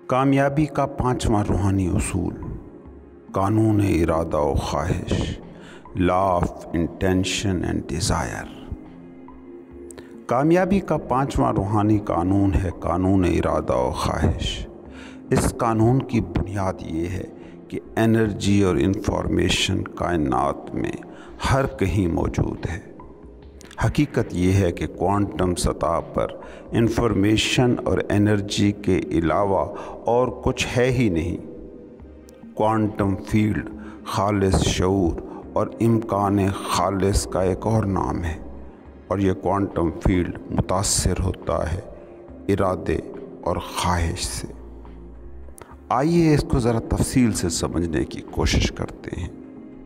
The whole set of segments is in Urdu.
کامیابی کا پانچواں روحانی اصول، قانون ارادہ و خواہش، law of intention and desire. کامیابی کا پانچواں روحانی قانون ہے قانون ارادہ و خواہش۔ اس قانون کی بنیاد یہ ہے کہ انرجی اور انفارمیشن کائنات میں ہر کہیں موجود ہے۔ حقیقت یہ ہے کہ کوانٹم سطح پر انفارمیشن اور انرجی کے علاوہ اور کچھ ہے ہی نہیں۔ کوانٹم فیلڈ خالص شعور اور امکان خالص کا ایک اور نام ہے، اور یہ کوانٹم فیلڈ متاثر ہوتا ہے ارادے اور خواہش سے۔ آئیے اس کو ذرا تفصیل سے سمجھنے کی کوشش کرتے ہیں۔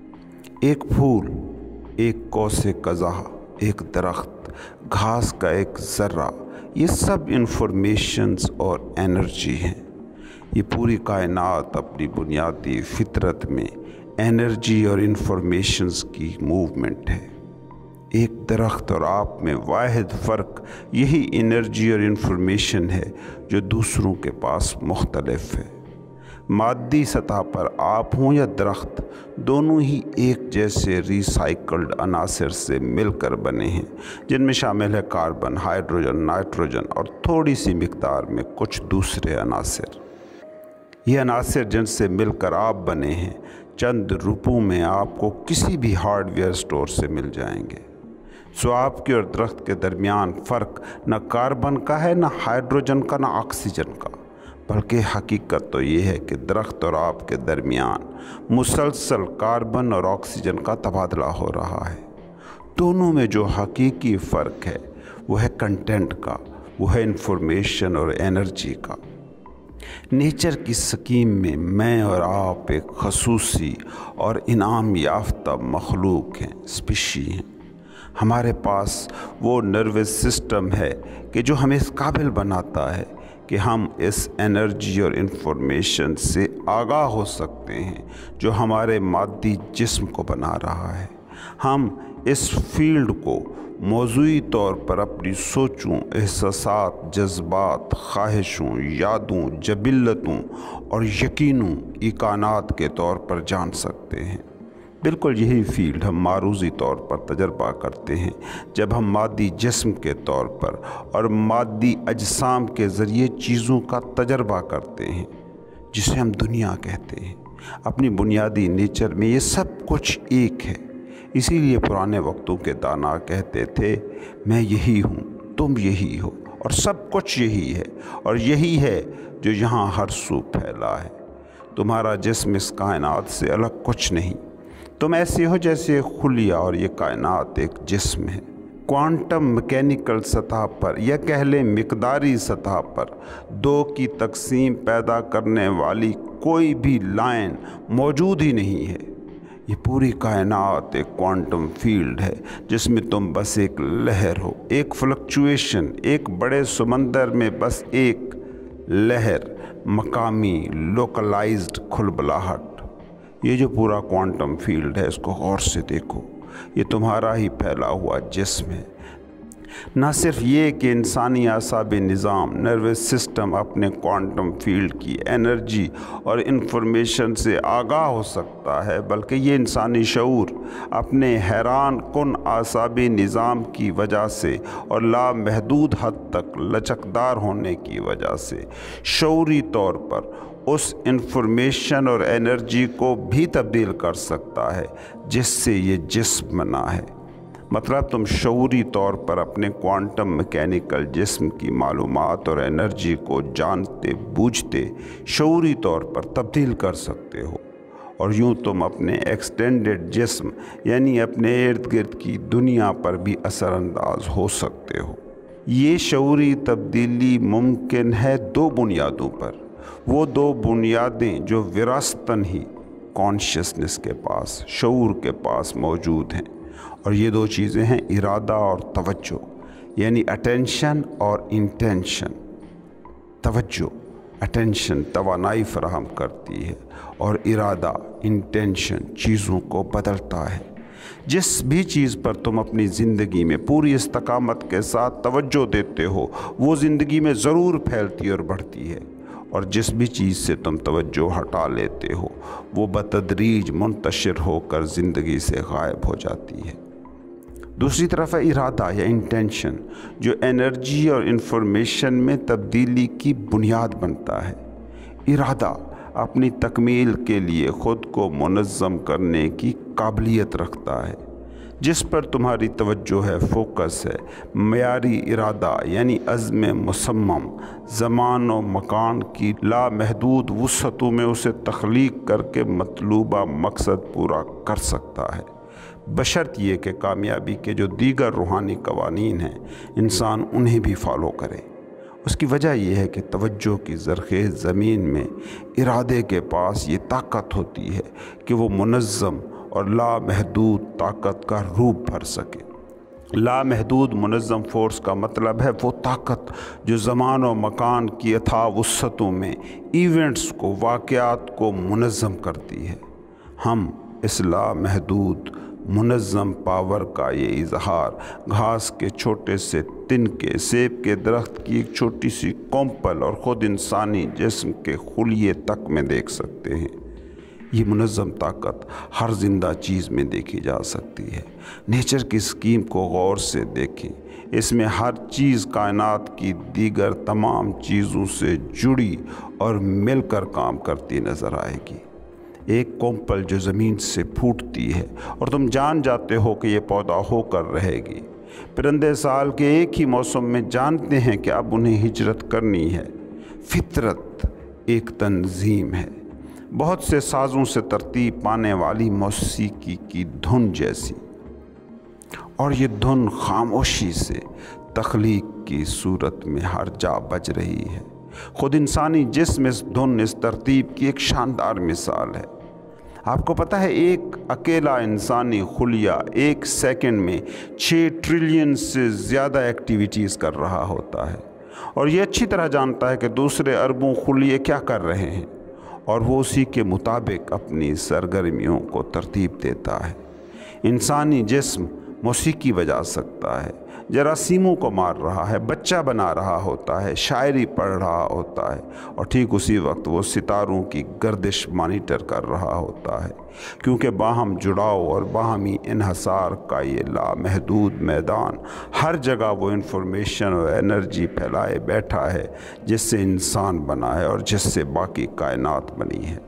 ایک پھول، ایک قوس قزح، ایک درخت، گھاس کا ایک ذرہ، یہ سب انفارمیشنز اور انرجی ہیں۔ یہ پوری کائنات اپنی بنیادی فطرت میں انرجی اور انفارمیشنز کی موومنٹ ہے۔ ایک درخت اور آپ میں واحد فرق یہی انرجی اور انفارمیشن ہے جو دوسروں کے پاس مختلف ہے۔ مادی سطح پر آپ ہوں یا درخت، دونوں ہی ایک جیسے ریسائیکلڈ عناصر سے مل کر بنے ہیں، جن میں شامل ہے کاربن، ہائیڈروجن، نائٹروجن اور تھوڑی سی مقدار میں کچھ دوسرے عناصر۔ یہ عناصر جن سے مل کر آپ بنے ہیں، چند روپوں میں آپ کو کسی بھی ہارڈ ویئر سٹور سے مل جائیں گے۔ سو آپ کے اور درخت کے درمیان فرق نہ کاربن کا ہے، نہ ہائیڈروجن کا، نہ آکسیجن کا، بلکہ حقیقت تو یہ ہے کہ درخت اور آپ کے درمیان مسلسل کاربن اور آکسیجن کا تبادلہ ہو رہا ہے۔ دونوں میں جو حقیقی فرق ہے وہ ہے کنٹینٹ کا، وہ ہے انفارمیشن اور انرجی کا۔ نیچر کی سکیم میں میں اور آپ ایک خصوصی اور انعام یافتہ مخلوق ہیں، اسپیشی ہیں۔ ہمارے پاس وہ نروس سسٹم ہے کہ جو ہمیں اس قابل بناتا ہے کہ ہم اس انرجی اور انفارمیشن سے آگاہ ہو سکتے ہیں جو ہمارے مادی جسم کو بنا رہا ہے۔ ہم اس فیلڈ کو موضوعی طور پر اپنی سوچوں، احساسات، جذبات، خواہشوں، یادوں، جبلتوں اور یقینوں، ایقانات کے طور پر جان سکتے ہیں۔ بالکل یہی فیلڈ ہم معروضی طور پر تجربہ کرتے ہیں جب ہم مادی جسم کے طور پر اور مادی اجسام کے ذریعے چیزوں کا تجربہ کرتے ہیں، جسے ہم دنیا کہتے ہیں۔ اپنی بنیادی نیچر میں یہ سب کچھ ایک ہے۔ اسی لیے پرانے وقتوں کے دانا کہتے تھے، میں یہی ہوں، تم یہی ہو، اور سب کچھ یہی ہے، اور یہی ہے جو یہاں ہر سو پھیلا ہے۔ تمہارا جسم اس کائنات سے الگ کچھ نہیں۔ تم ایسے ہو جیسے خلیہ اور یہ کائنات ایک جسم ہے۔ کوانٹم میکینیکل سطح پر یا کہہ لیں مقداری سطح پر دو کی تقسیم پیدا کرنے والی کوئی بھی لائن موجود ہی نہیں ہے۔ یہ پوری کائنات ایک کوانٹم فیلڈ ہے جس میں تم بس ایک لہر ہو، ایک فلکچویشن، ایک بڑے سمندر میں بس ایک لہر، مقامی لوکلائزڈ کھلبلاہٹ۔ یہ جو پورا کوانٹم فیلڈ ہے، اس کو غور سے دیکھو، یہ تمہارا ہی پھیلا ہوا جسم ہے۔ نہ صرف یہ کہ انسانی اعصابی نظام، نروس سسٹم اپنے کوانٹم فیلڈ کی انرجی اور انفارمیشن سے آگاہ ہو سکتا ہے، بلکہ یہ انسانی شعور اپنے حیران کن اعصابی نظام کی وجہ سے اور لامحدود حد تک لچکدار ہونے کی وجہ سے شعوری طور پر اس انفارمیشن اور انرجی کو بھی تبدیل کر سکتا ہے جس سے یہ جسم بنا ہے۔ مطلب تم شعوری طور پر اپنے کوانٹم میکینیکل جسم کی معلومات اور انرجی کو جانتے بوجھتے شعوری طور پر تبدیل کر سکتے ہو، اور یوں تم اپنے ایکسٹینڈڈ جسم یعنی اپنے ارد گرد کی دنیا پر بھی اثر انداز ہو سکتے ہو۔ یہ شعوری تبدیلی ممکن ہے دو بنیادوں پر، وہ دو بنیادیں جو وراثتاً ہی کانشیسنس کے پاس، شعور کے پاس موجود ہیں، اور یہ دو چیزیں ہیں ارادہ اور توجہ، یعنی اٹینشن اور انٹینشن۔ توجہ، اٹینشن توانائی فراہم کرتی ہے، اور ارادہ، انٹینشن چیزوں کو بدلتا ہے۔ جس بھی چیز پر تم اپنی زندگی میں پوری استقامت کے ساتھ توجہ دیتے ہو، وہ زندگی میں ضرور پھیلتی اور بڑھتی ہے، और जिस भी चीज़ से तुम तवज्जो हटा लेते हो वो बतदरीज मुंतशिर होकर ज़िंदगी से गायब हो जाती है। दूसरी तरफ है इरादा या इंटेंशन, जो एनर्जी और इंफॉर्मेशन में तब्दीली की बुनियाद बनता है। इरादा अपनी तकमील के लिए ख़ुद को मुनज़्ज़म करने की काबिलियत रखता है। जिस पर तुम्हारी तवज्जो है, फोकस है, मयारी इरादा यानी अज़्म मुसम्मम ज़मान व मकान की लामहदूद वुसअतों में उसे तख्लीक करके मतलूबा मकसद पूरा कर सकता है, बशर्त ये कि कामयाबी के जो दीगर रूहानी कवानीन हैं इंसान उन्हें भी फॉलो करे। उसकी वजह यह है कि तवज्जो की ज़रख़ेज़ ज़मीन में इरादे के पास ये ताकत होती है कि वो मुनज़्ज़म और लामहदूद ताकत का रूप भर सके। लामहदूद मुनज़्ज़म फ़ोर्स का मतलब है वो ताकत जो ज़मान और मकान की अथाह वुसअतों में इवेंट्स को, वाक़यात को मुनज़्ज़म करती है। हम इस लामहदूद मुनज़्ज़म पावर का ये इजहार घास के छोटे से तिनके, सेब के दरख्त की एक छोटी सी कोंपल और ख़ुद इंसानी जिस्म के खुलिये तक में देख सकते हैं। ये मुनज़्ज़म ताकत हर जिंदा चीज़ में देखी जा सकती है। नेचर की स्कीम को गौर से देखें, इसमें हर चीज़ कायनात की दीगर तमाम चीज़ों से जुड़ी और मिलकर काम करती नज़र आएगी। एक कोंपल जो ज़मीन से फूटती है और तुम जान जाते हो कि ये पौधा होकर रहेगी। परिंदे साल के एक ही मौसम में जानते हैं कि अब उन्हें हिजरत करनी है। फितरत एक तंजीम है, बहुत से साज़ों से तरतीब पाने वाली मौसीकी की धुन जैसी, और ये धुन खामोशी से तख्लीक की सूरत में हर जा बज रही है। खुद इंसानी जिस्म इस धुन, इस तरतीब की एक शानदार मिसाल है। आपको पता है एक अकेला इंसानी खुलिया एक सेकंड में 6 ट्रिलियन से ज़्यादा एक्टिविटीज़ कर रहा होता है, और ये अच्छी तरह जानता है कि दूसरे अरबों खुलिये क्या कर रहे हैं, और वो उसी के मुताबिक अपनी सरगर्मियों को तरतीब देता है। इंसानी जिस्म मौसीकी बजा सकता है, जरासीमों को मार रहा है, बच्चा बना रहा होता है, शायरी पढ़ रहा होता है, और ठीक उसी वक्त वो सितारों की गर्दिश मॉनिटर कर रहा होता है, क्योंकि बाहम जुड़ाव और बाहमी इन्हसार का ये लामहदूद मैदान हर जगह वो इंफॉर्मेशन और एनर्जी फैलाए बैठा है जिससे इंसान बना है और जिससे बाकी कायनात बनी है।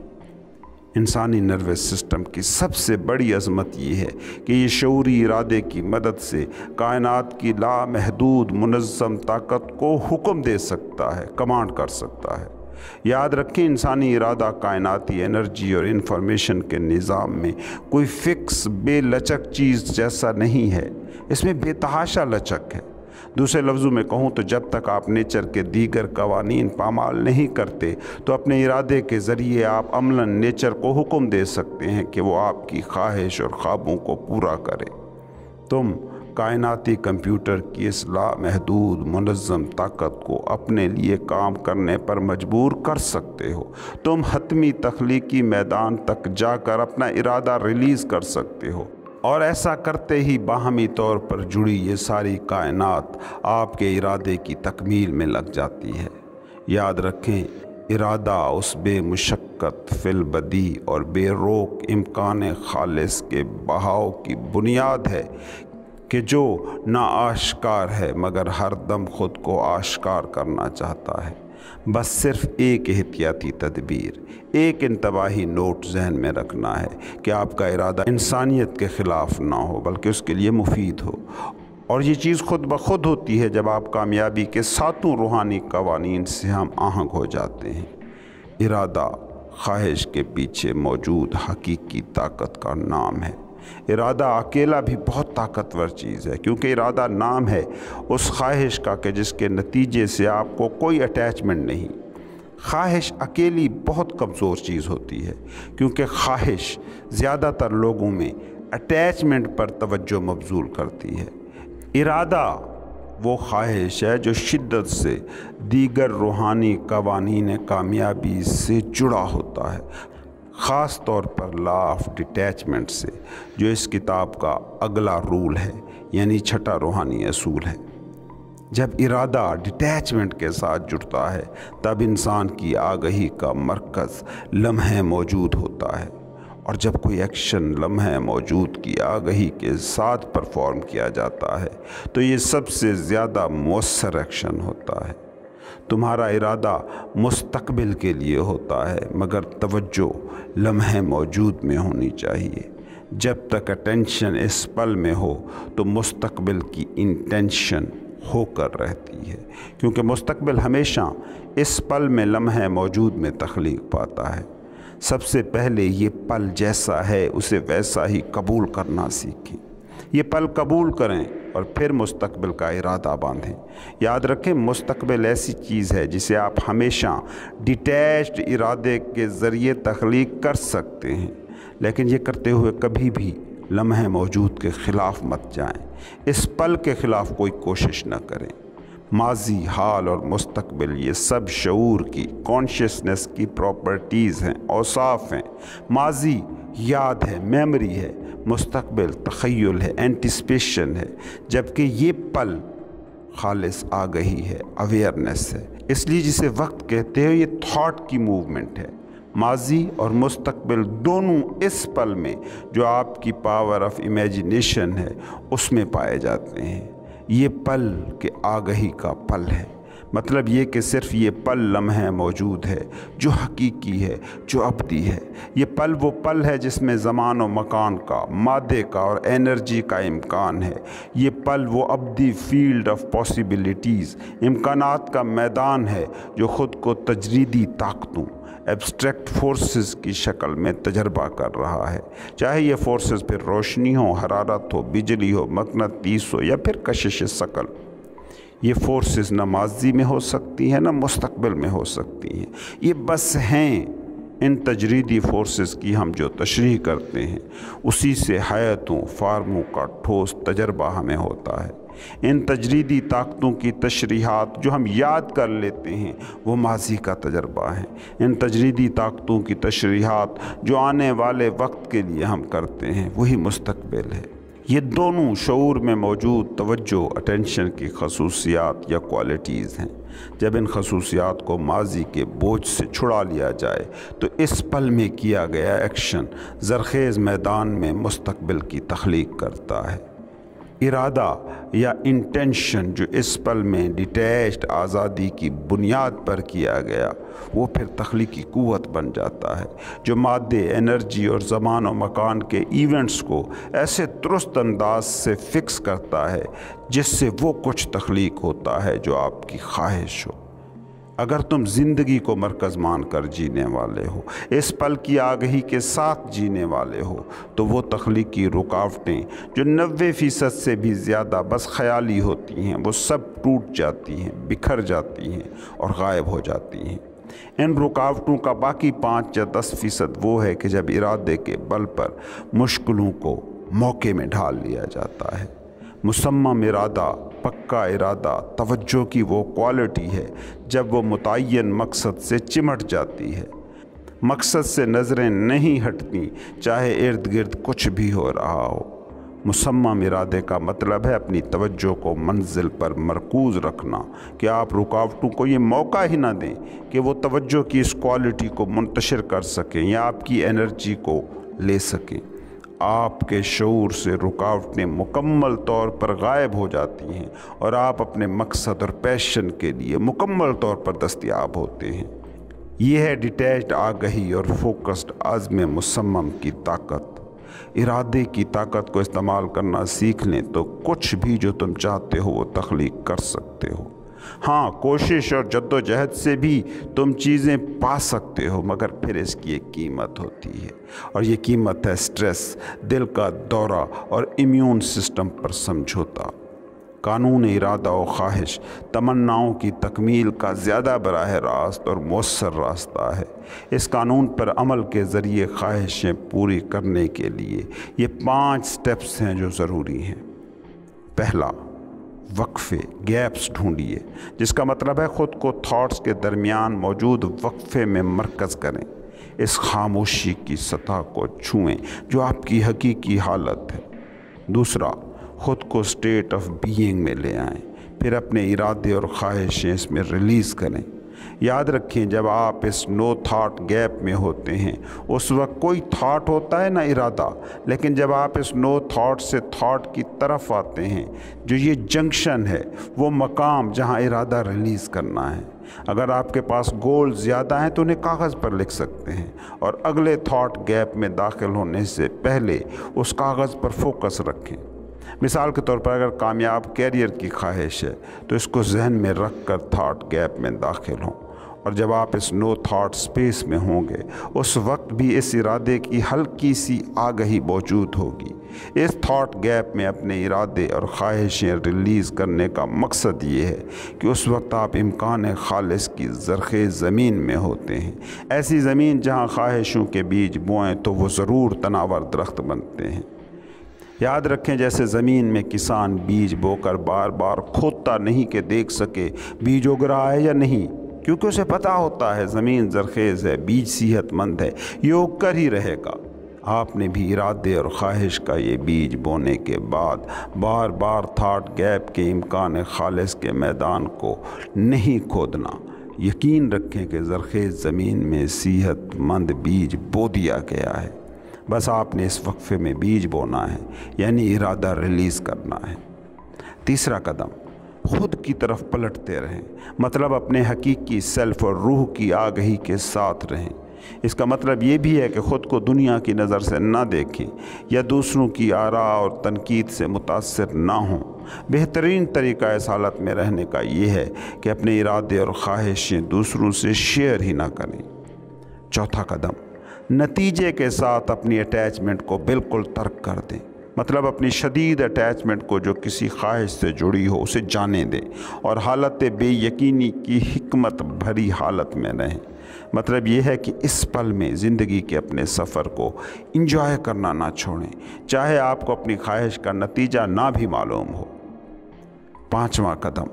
इंसानी नर्वस सिस्टम की सबसे बड़ी अज़मत ये है कि ये शऊरी इरादे की मदद से कायनात की लामहदूद मुनज़्ज़म ताकत को हुक्म दे सकता है, कमांड कर सकता है। याद रखें, इंसानी इरादा कायनाती एनर्जी और इंफॉर्मेशन के निज़ाम में कोई फ़िक्स बेलचक चीज़ जैसा नहीं है, इसमें बेतहाशा लचक है। दूसरे लफ्ज़ों में कहूँ तो जब तक आप नेचर के दीगर कवानीन पामाल नहीं करते तो अपने इरादे के ज़रिए आप अमलन नेचर को हुक्म दे सकते हैं कि वो आपकी ख्वाहिश और ख्वाबों को पूरा करे। तुम कायनाती कंप्यूटर की इस लामहदूद मुनज़्ज़म ताकत को अपने लिए काम करने पर मजबूर कर सकते हो। तुम हतमी तख्लीकी मैदान तक जाकर अपना इरादा रिलीज़ कर सकते हो, और ऐसा करते ही बाहमी तौर पर जुड़ी ये सारी कायनात आपके इरादे की तकमील में लग जाती है। याद रखें, इरादा उस बेमुशक्कत फिलबदी और बेरोक इम्कान खालिस के बहाव की बुनियाद है कि जो ना आश्कार है मगर हर दम खुद को आश्कार करना चाहता है। बस सिर्फ एक एहतियाती तदबीर, एक इंतबाही नोट जहन में रखना है कि आपका इरादा इंसानियत के ख़िलाफ़ ना हो बल्कि उसके लिए मुफीद हो, और ये चीज़ खुद ब खुद होती है जब आप कामयाबी के सातों रूहानी कवानीन से हम आहंग हो जाते हैं। इरादा ख्वाहिश के पीछे मौजूद हकीकी ताकत का नाम है। इरादा अकेला भी बहुत ताकतवर चीज़ है, क्योंकि इरादा नाम है उस ख्वाहिश का कि जिसके नतीजे से आपको कोई अटैचमेंट नहीं। ख्वाहिश अकेली बहुत कमज़ोर चीज़ होती है, क्योंकि ख्वाहिश ज़्यादातर लोगों में अटैचमेंट पर तवज्जो मबज़ूल करती है। इरादा वो ख्वाहिश है जो शिद्दत से दीगर रूहानी कवानीन कामयाबी से जुड़ा होता है, ख़ास तौर पर लॉ ऑफ डिटैचमेंट से, जो इस किताब का अगला रूल है, यानी छठा रूहानी असूल है। جب ارادہ ڈٹیچمنٹ کے ساتھ جڑتا ہے تب انسان کی آگہی کا مرکز لمحے موجود ہوتا ہے، اور جب کوئی ایکشن لمحے موجود کی آگہی کے ساتھ پرفارم کیا جاتا ہے تو یہ سب سے زیادہ مؤثر ایکشن ہوتا ہے۔ تمہارا ارادہ مستقبل کے لیے ہوتا ہے، مگر توجہ لمحے موجود میں ہونی چاہیے۔ جب تک اٹینشن اس پل میں ہو تو مستقبل کی انٹینشن ہو کر رہتی ہے، کیونکہ مستقبل ہمیشہ اس پل میں لمحے موجود میں تخلیق پاتا ہے۔ سب سے پہلے یہ پل جیسا ہے اسے ویسا ہی قبول کرنا سیکھیں۔ یہ پل قبول کریں اور پھر مستقبل کا ارادہ باندھیں۔ یاد رکھیں، مستقبل ایسی چیز ہے جسے آپ ہمیشہ ڈیٹیچڈ ارادے کے ذریعے تخلیق کر سکتے ہیں، لیکن یہ کرتے ہوئے کبھی بھی لمحے موجود کے خلاف مت جائیں۔ اس پل کے خلاف کوئی کوشش نہ کریں۔ ماضی، حال اور مستقبل یہ سب شعور کی، کانشیسنس کی پراپرٹیز ہیں، اوصاف ہیں۔ ماضی یاد ہے، میموری ہے، مستقبل تخیل ہے، اینٹیسپیشن ہے، جبکہ یہ پل خالص آگہی ہے، اویئرنیس ہے۔ اس لیے جسے وقت کہتے ہیں یہ تھاٹ کی موومنٹ ہے۔ ماضی اور مستقبل دونوں اس پل میں جو آپ کی پاور آف امیجنیشن ہے اس میں پائے جاتے ہیں۔ یہ پل کے آگہی کا پل ہے، مطلب یہ کہ صرف یہ پل لمحے موجود ہے جو حقیقی ہے، جو ابدی ہے۔ یہ پل وہ پل ہے جس میں زمان و مکان کا، مادے کا اور انرجی کا امکان ہے۔ یہ پل وہ ابدی فیلڈ آف پاسیبلٹیز، امکانات کا میدان ہے جو خود کو تجریدی طاقتوں، ایبسٹریکٹ فورسز کی شکل میں تجربہ کر رہا ہے، چاہے یہ فورسز پھر روشنی ہو، حرارت ہو، بجلی ہو، مقناطیس ہو یا پھر کشش ثقل۔ یہ فورسز نہ ماضی میں ہو سکتی ہیں نہ مستقبل میں ہو سکتی ہیں، یہ بس ہیں۔ ان تجریدی فورسز کی ہم جو تشریح کرتے ہیں اسی سے حیاتوں، فارموں کا ٹھوس تجربہ ہمیں ہوتا ہے۔ ان تجریدی طاقتوں کی تشریحات جو ہم یاد کر لیتے ہیں وہ ماضی کا تجربہ ہے۔ ان تجریدی طاقتوں کی تشریحات جو آنے والے وقت کے لیے ہم کرتے ہیں وہی مستقبل ہے۔ یہ دونوں شعور میں موجود توجہ، اٹینشن کی خصوصیات یا کوالٹیز ہیں۔ جب ان خصوصیات کو ماضی کے بوجھ سے چھڑا لیا جائے تو اس پل میں کیا گیا ایکشن زرخیز میدان میں مستقبل کی تخلیق کرتا ہے۔ ارادہ یا انٹینشن جو اس پل میں ڈیٹیچڈ آزادی کی بنیاد پر کیا گیا وہ پھر تخلیقی قوت بن جاتا ہے، جو مادے، انرجی اور زمان و مکان کے ایونٹس کو ایسے درست انداز سے فکس کرتا ہے جس سے وہ کچھ تخلیق ہوتا ہے جو آپ کی خواہش ہو۔ اگر تم زندگی کو مرکز مان کر جینے والے ہو، اس پل کی آگہی کے ساتھ جینے والے ہو، تو وہ تخلیقی رکاوٹیں جو 90% سے بھی زیادہ بس خیالی ہوتی ہیں وہ سب ٹوٹ جاتی ہیں، بکھر جاتی ہیں اور غائب ہو جاتی ہیں۔ ان رکاوٹوں کا باقی 5 یا 10% وہ ہے کہ جب ارادے کے بل پر مشکلوں کو موقع میں ڈھال لیا جاتا ہے۔ مصمم ارادہ، پکا ارادہ توجہ کی وہ کوالٹی ہے جب وہ متعین مقصد سے چمٹ جاتی ہے۔ مقصد سے نظریں نہیں ہٹتی چاہے ارد گرد کچھ بھی ہو رہا ہو۔ مصمم ارادے کا مطلب ہے اپنی توجہ کو منزل پر مرکوز رکھنا، کہ آپ رکاوٹوں کو یہ موقع ہی نہ دیں کہ وہ توجہ کی اس کوالٹی کو منتشر کر سکیں یا آپ کی انرجی کو لے سکیں۔ آپ کے شعور سے رکاوٹیں مکمل طور پر غائب ہو جاتی ہیں اور آپ اپنے مقصد اور پیشن کے لیے مکمل طور پر دستیاب ہوتے ہیں۔ یہ ہے ڈیٹیچڈ آگہی اور فوکسڈ عزم مصمم کی طاقت۔ ارادے کی طاقت کو استعمال کرنا سیکھ لیں تو کچھ بھی جو تم چاہتے ہو وہ تخلیق کر سکتے ہو۔ ہاں، کوشش اور جد و جہد سے بھی تم چیزیں پا سکتے ہو، مگر پھر اس کی ایک قیمت ہوتی ہے، اور یہ قیمت ہے سٹریس، دل کا دورہ اور امیون سسٹم پر سمجھوتا۔ قانون ارادہ و خواہش تمناؤں کی تکمیل کا زیادہ براہ راست اور مؤثر راستہ ہے۔ اس قانون پر عمل کے ذریعے خواہشیں پوری کرنے کے لیے یہ 5 سٹیپس ہیں جو ضروری ہیں۔ پہلا، وقفے، گیپس ڈھونڈیے، جس کا مطلب ہے خود کو تھاٹس کے درمیان موجود وقفے میں مرکز کریں۔ اس خاموشی کی سطح کو چھوئیں جو آپ کی حقیقی حالت ہے۔ دوسرا، خود کو اسٹیٹ آف بینگ میں لے آئیں، پھر اپنے ارادے اور خواہشیں اس میں ریلیز کریں۔ یاد رکھیں، جب آپ اس نو تھاٹ گیپ میں ہوتے ہیں اس وقت کوئی تھاٹ ہوتا ہے نہ ارادہ، لیکن جب آپ اس نو تھاٹ سے تھاٹ کی طرف آتے ہیں، جو یہ جنکشن ہے، وہ مقام جہاں ارادہ ریلیز کرنا ہے۔ اگر آپ کے پاس گول زیادہ ہیں تو انہیں کاغذ پر لکھ سکتے ہیں اور اگلے تھاٹ گیپ میں داخل ہونے سے پہلے اس کاغذ پر فوکس رکھیں۔ مثال کے طور پر اگر کامیاب کیریئر کی خواہش ہے تو اس کو ذہن میں رکھ کر تھاٹ گیپ میں داخل ہوں، اور جب آپ اس نو تھاٹ سپیس میں ہوں گے اس وقت بھی اس ارادے کی ہلکی سی آگہی موجود ہوگی۔ اس تھاٹ گیپ میں اپنے ارادے اور خواہشیں ریلیز کرنے کا مقصد یہ ہے کہ اس وقت آپ امکان خالص کی زرخیز زمین میں ہوتے ہیں، ایسی زمین جہاں خواہشوں کے بیج بوئیں تو وہ ضرور تناور درخت بنتے ہیں۔ یاد رکھیں، جیسے زمین میں کسان بیج بو کر بار بار کھودتا نہیں کہ دیکھ سکے بیج اگ رہا ہے یا نہیں، کیونکہ اسے پتہ ہوتا ہے زمین زرخیز ہے، بیج صحت مند ہے، یہ اگ کر ہی رہے گا۔ آپ نے بھی ارادے اور خواہش کا یہ بیج بونے کے بعد بار بار تھاٹ گیپ کے امکان خالص کے میدان کو نہیں کھودنا۔ یقین رکھیں کہ زرخیز زمین میں صحت مند بیج بو دیا گیا ہے، بس آپ نے اس وقفے میں بیج بونا ہے، یعنی ارادہ ریلیز کرنا ہے۔ تیسرا قدم، خود کی طرف پلٹتے رہیں، مطلب اپنے حقیقی سیلف اور روح کی آگہی کے ساتھ رہیں۔ اس کا مطلب یہ بھی ہے کہ خود کو دنیا کی نظر سے نہ دیکھیں یا دوسروں کی آراء اور تنقید سے متاثر نہ ہوں۔ بہترین طریقہ اس حالت میں رہنے کا یہ ہے کہ اپنے ارادے اور خواہشیں دوسروں سے شیئر ہی نہ کریں۔ چوتھا قدم، نتیجے کے ساتھ اپنی اٹیچمنٹ کو بالکل ترک کر دیں، مطلب اپنی شدید اٹیچمنٹ کو جو کسی خواہش سے جڑی ہو اسے جانے دیں اور حالت بے یقینی کی حکمت بھری حالت میں رہیں۔ مطلب یہ ہے کہ اس پل میں زندگی کے اپنے سفر کو انجوائے کرنا نہ چھوڑیں، چاہے آپ کو اپنی خواہش کا نتیجہ نہ بھی معلوم ہو۔ پانچواں قدم،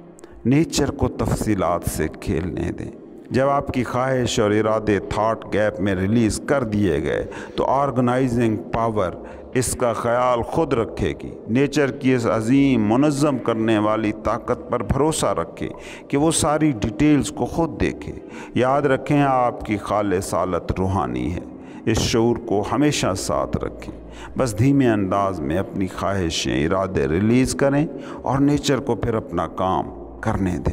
نیچر کو تفصیلات سے کھیلنے دیں۔ جب آپ کی خواہش اور ارادے تھاٹ گیپ میں ریلیز کر دیے گئے تو آرگنائزنگ پاور اس کا خیال خود رکھے گی۔ نیچر کی اس عظیم منظم کرنے والی طاقت پر بھروسہ رکھیں کہ وہ ساری ڈیٹیلز کو خود دیکھے۔ یاد رکھیں، آپ کی خالص حالت روحانی ہے، اس شعور کو ہمیشہ ساتھ رکھیں۔ بس دھیمے انداز میں اپنی خواہشیں ارادے ریلیز کریں اور نیچر کو پھر اپنا کام کرنے دیں۔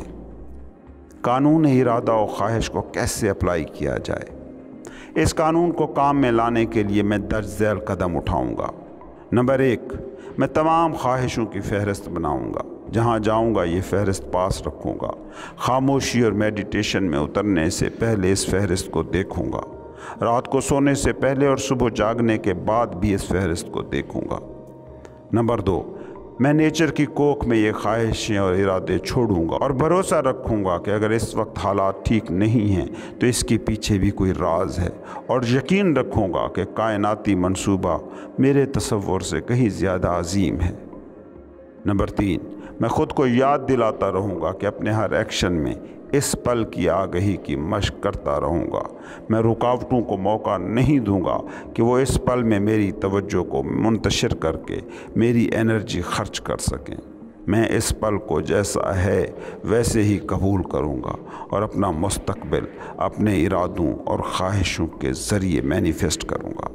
قانون ارادہ و خواہش کو کیسے اپلائی کیا جائے؟ اس قانون کو کام میں لانے کے لیے میں درج ذیل قدم اٹھاؤں گا۔ نمبر 1، میں تمام خواہشوں کی فہرست بناؤں گا، جہاں جاؤں گا یہ فہرست پاس رکھوں گا۔ خاموشی اور میڈیٹیشن میں اترنے سے پہلے اس فہرست کو دیکھوں گا، رات کو سونے سے پہلے اور صبح جاگنے کے بعد بھی اس فہرست کو دیکھوں گا۔ نمبر 2، میں نیچر کی کوکھ میں یہ خواہشیں اور ارادے چھوڑوں گا اور بھروسہ رکھوں گا کہ اگر اس وقت حالات ٹھیک نہیں ہیں تو اس کے پیچھے بھی کوئی راز ہے، اور یقین رکھوں گا کہ کائناتی منصوبہ میرے تصور سے کہیں زیادہ عظیم ہے۔ نمبر 3، میں خود کو یاد دلاتا رہوں گا کہ اپنے ہر ایکشن میں اس پل کی آگہی کی مشق کرتا رہوں گا۔ میں رکاوٹوں کو موقع نہیں دوں گا کہ وہ اس پل میں میری توجہ کو منتشر کر کے میری انرجی خرچ کر سکیں۔ میں اس پل کو جیسا ہے ویسے ہی قبول کروں گا اور اپنا مستقبل اپنے ارادوں اور خواہشوں کے ذریعے مینیفیسٹ کروں گا۔